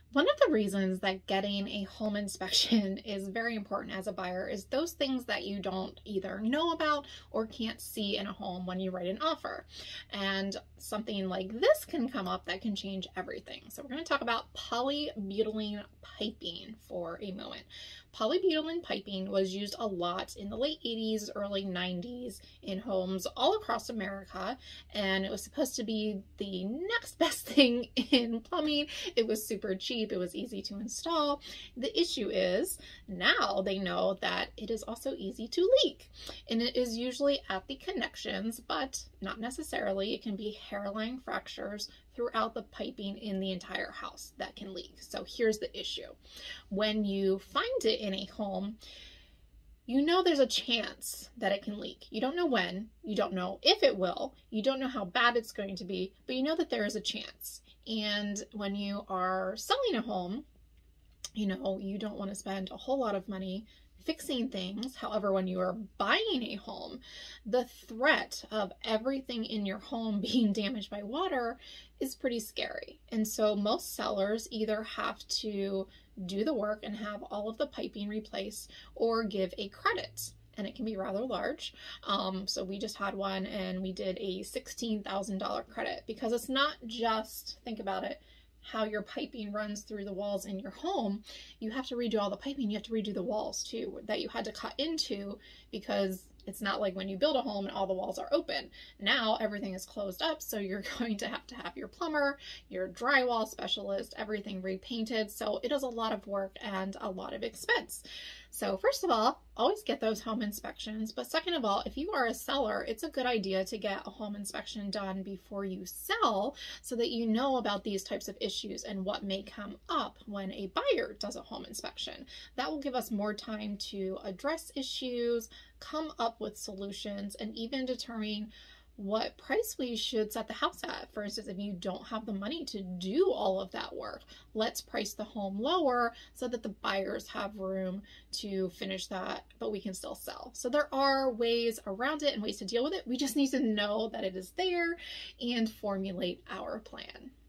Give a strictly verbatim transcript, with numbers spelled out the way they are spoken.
One of the reasons that getting a home inspection is very important as a buyer is those things that you don't either know about or can't see in a home when you write an offer. And something like this can come up that can change everything. So we're going to talk about polybutylene piping for a moment. Polybutylene piping was used a lot in the late eighties, early nineties in homes all across America, and it was supposed to be the next best thing in plumbing. It was super cheap, it was easy to install. The issue is now they know that it is also easy to leak, and it is usually at the connections, but not necessarily. It can be hairline fractures throughout the piping in the entire house that can leak. So here's the issue. When you find it in a home, you know there's a chance that it can leak. You don't know when, you don't know if it will, you don't know how bad it's going to be, but you know that there is a chance. And when you are selling a home, you know, you don't want to spend a whole lot of money fixing things. However, when you are buying a home, the threat of everything in your home being damaged by water is pretty scary. And so most sellers either have to do the work and have all of the piping replaced or give a credit. And it can be rather large. Um, so we just had one and we did a sixteen thousand dollar credit, because it's not just, think about it, how your piping runs through the walls in your home. You have to redo all the piping. You have to redo the walls too, that you had to cut into, because it's not like when you build a home and all the walls are open. Now everything is closed up, so you're going to have to have your plumber, your drywall specialist, everything repainted. So it is a lot of work and a lot of expense. So first of all, always get those home inspections. But second of all, if you are a seller, it's a good idea to get a home inspection done before you sell, so that you know about these types of issues and what may come up when a buyer does a home inspection. That will give us more time to address issues, come up with solutions, and even determine what price we should set the house at. For instance, if you don't have the money to do all of that work, let's price the home lower so that the buyers have room to finish that, but we can still sell. So there are ways around it and ways to deal with it. We just need to know that it is there and formulate our plan.